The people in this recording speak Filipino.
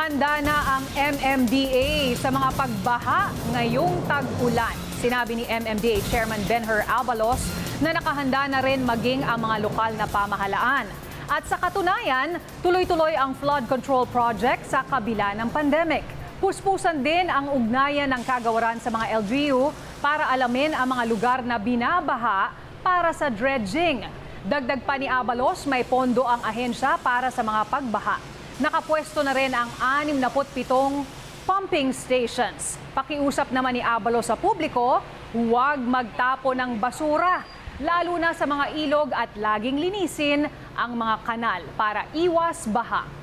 Handa na ang MMDA sa mga pagbaha ngayong tag-ulan. Sinabi ni MMDA Chairman Benher Abalos na nakahanda na rin maging ang mga lokal na pamahalaan. At sa katunayan, tuloy-tuloy ang flood control project sa kabila ng pandemic. Puspusan din ang ugnayan ng kagawaran sa mga LGU para alamin ang mga lugar na binabaha para sa dredging. Dagdag pa ni Abalos, may pondo ang ahensya para sa mga pagbaha. Nakapwesto na rin ang 67 pumping stations. Pakiusap naman ni Abalos sa publiko, huwag magtapo ng basura, lalo na sa mga ilog at laging linisin ang mga kanal para iwas baha.